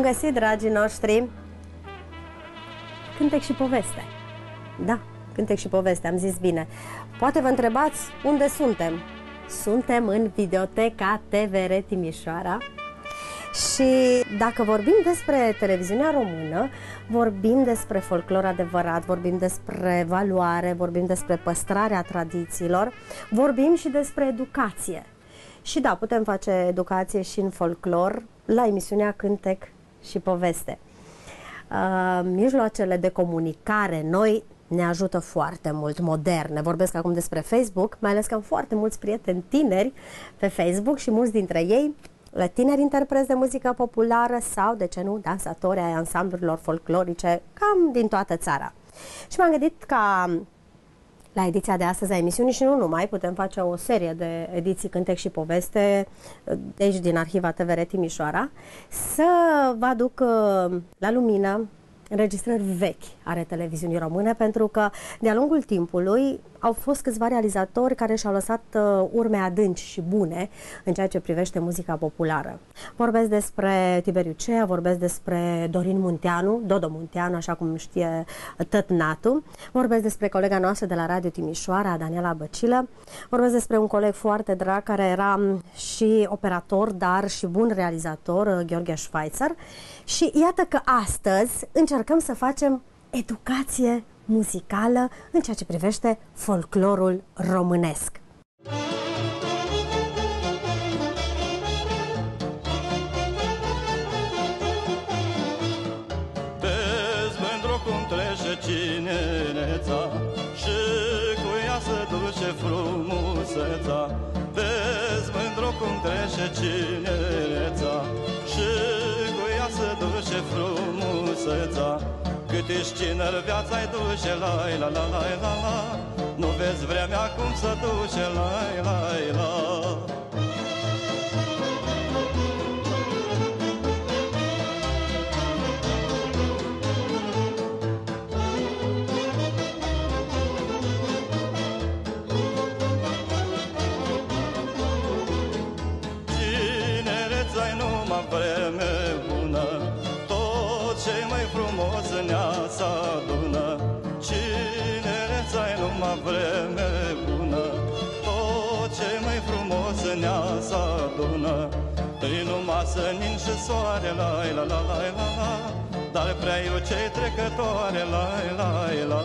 găsit, dragii noștri! Cântec și poveste. Da, cântec și poveste, am zis bine. Poate vă întrebați unde suntem. Suntem în Videoteca TVR Timișoara. Și dacă vorbim despre televiziunea română, vorbim despre folclor adevărat, vorbim despre valoare, vorbim despre păstrarea tradițiilor, vorbim și despre educație. Și da, putem face educație și în folclor la emisiunea Cântec și Poveste. Mijloacele de comunicare noi ne ajută foarte mult, moderne. Vorbesc acum despre Facebook, mai ales că am foarte mulți prieteni tineri pe Facebook și mulți dintre ei tineri interpreți de muzică populară sau, de ce nu, dansatori ai ansamblurilor folclorice cam din toată țara. Și m-am gândit ca la ediția de astăzi a emisiunii și nu numai, putem face o serie de ediții Cântec și Poveste de aici din Arhiva TVR Timișoara, să vă aduc la lumină înregistrări vechi ale televiziunii române, pentru că de-a lungul timpului au fost câțiva realizatori care și-au lăsat urme adânci și bune în ceea ce privește muzica populară. Vorbesc despre Tiberiu Cea, vorbesc despre Dorin Munteanu, Dodo Munteanu, așa cum știe tătnatul, vorbesc despre colega noastră de la Radio Timișoara, Daniela Băcilă, vorbesc despre un coleg foarte drag care era și operator, dar și bun realizator, Gheorghe Schweitzer. Și iată că astăzi încercăm să facem educație muzicală în ceea ce privește folclorul românesc. Vezi, mândru cum trece cinereța și cu ea se duce frumuseța. Vezi, mândru cum trece cinereța și cu ea se duce frumuseța. Cât ești tiner, viața-i duce, la. Nu vezi vremea cum se duce, la. Tinereța-i numai vreme bună, tot ce-i mai frumos în ea s-adună. Tinereța-i numai vreme bună, tot ce-i mai frumos în ea s-adună. Îi numai senin și soare, la, dar prea eu ce-i trecătoare, la.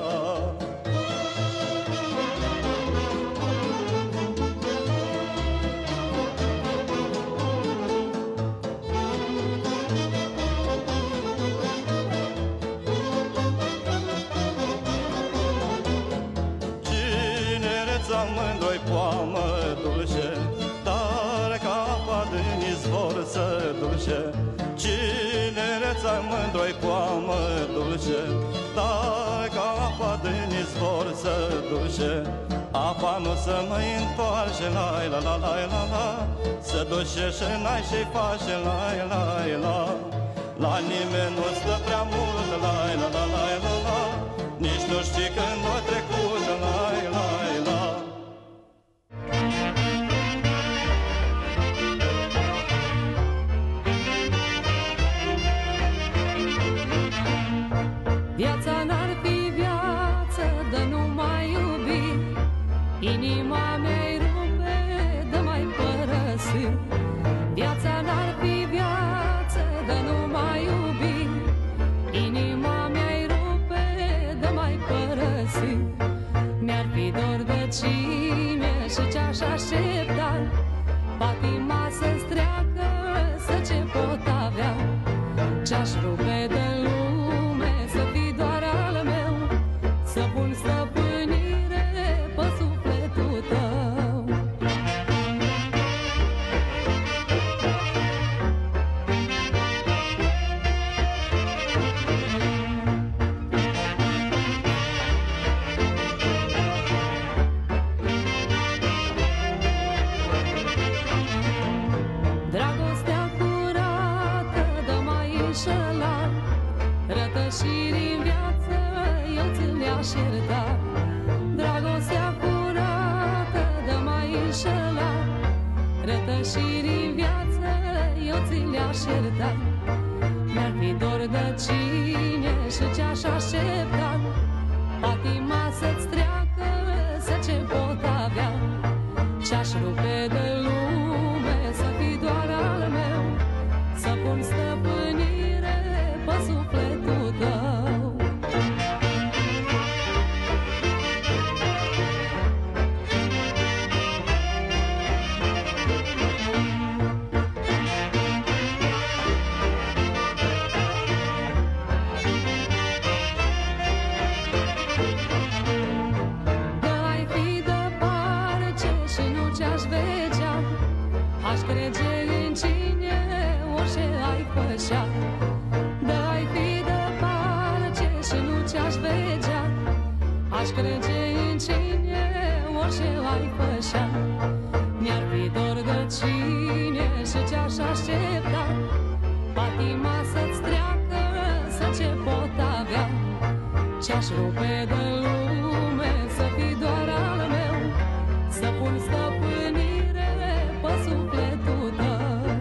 Mândroi poamă dulce, dar ca apa din izvor se duce. Cinereța mândroi poamă dulce, dar ca apa din izvor se duce. Apa nu se mai întoarce, la, se duce și n-ai ce-i face, la. La nimeni nu stă prea mult, la, nici nu știi când o trecut, la. Viața n-ar fi viață de nu mai iubi, inima mea-i rupe de mai părăsi. Viața n-ar fi viață de nu mai iubi, inima mea-i rupe de mai părăsi. Mi-ar fi dor de cine și ce-aș aștepta, patima să-ți treacă, să ce pot avea. Ce-aș rupe de lume să fii doar al meu, să pun stăpânire pe sufletul tău. Dragostea curată de mai înșelat, rătășiri în viață eu ți le-aș ierta. Dragostea curată de mai înșelat, rătășiri în viață eu ți le-aș ierta. Mi-ar cine și ce-aș aștepta, patima să-ți treacă, să ce pot avea. Ce-aș rupe de lume, să fii doar al meu, să pun stăpânire pe sufletul tău. Aș crede în cine, orice ai făcea. Dă-i fi de parce și nu ce-aș vedea. Aș crede în cine, orice ai făcea. Mi-ar fi dor de cine și ce-aș aștepta, patima să-ți treacă, să ce pot avea. Ce-aș rupe de lume, să fii doar al meu, să pun stăpânire pe sufletul tău.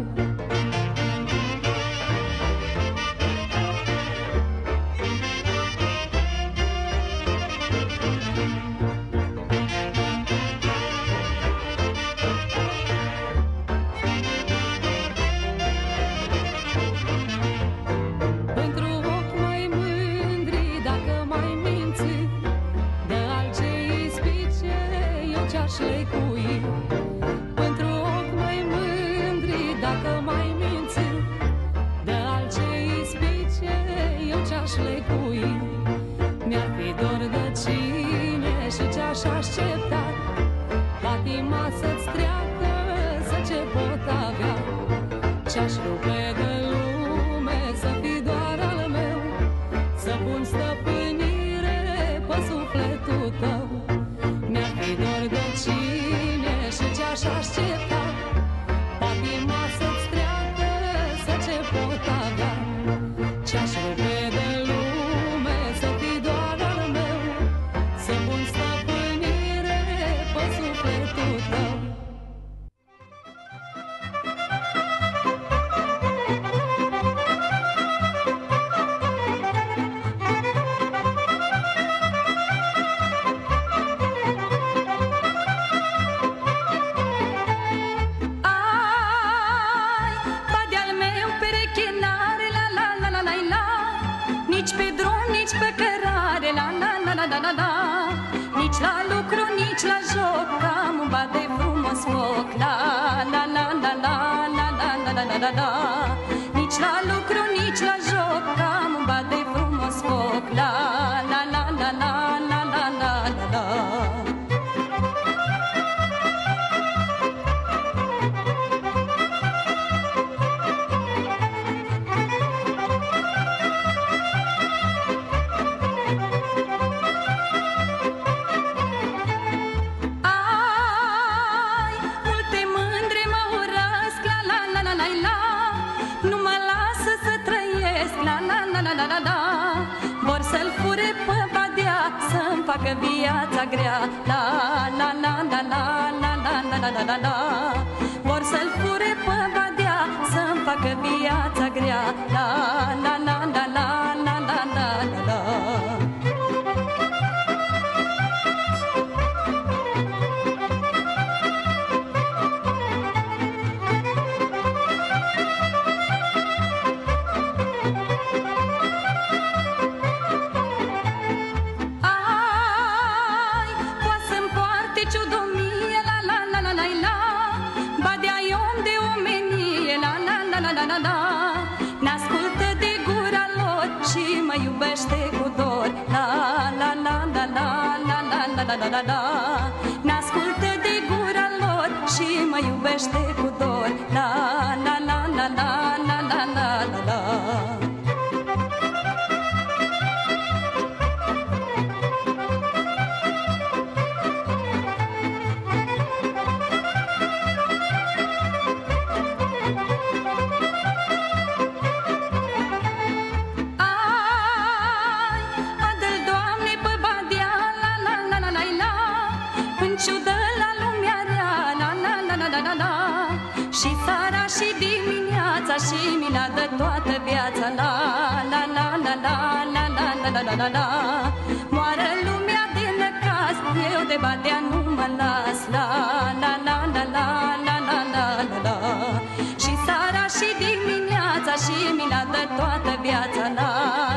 Pentru ochi mai mândri, dacă mai minți, de alce ispice, eu ce-aș lecui. Pentru ochi mai mândri, dacă mai minți, de alce ispice, eu ce-aș lecui. Mi-ar fi dor de cine și ce-aș aștepta, patima să-ți treacă, să ce pot avea. Ce-aș rupe de lume, să fii doar al meu, să pun stăpânire pe sufletul tău. Mi-ar fi dor de cine și ce-aș aștepta, patima să-ți treacă, să ce pot avea. Ce-aș rupe de lume, să fii doar al meu, să pun stăpânire pe sufletul tău. Nici la lucru, nici la joc, am un bat de frumos foc. La la la la la la la la la la la la. Nici la lucru, nici la joc, am un bat de frumos foc. La la la la la la la la la la. Vor să-l fure pe badea, să-mi facă viața grea. La la la la la la la la la la la la. Vor să-l fure pe badea, să-mi facă viața grea. La la la la la la la la la la. N-ascultă de gura lor și mă iubește cu dor. La la la la la la la la la la la la. N-ascultă de gura lor și mă iubește cu dor. La la la la la la la la la la. Și seara și dimineața și mi-a dă toată viața. La la la la la. Moară lumea de năcaz, eu de batea nu mă las. La la la la la la la la la la. Și seara și dimineața și mi-a dă toată viața. La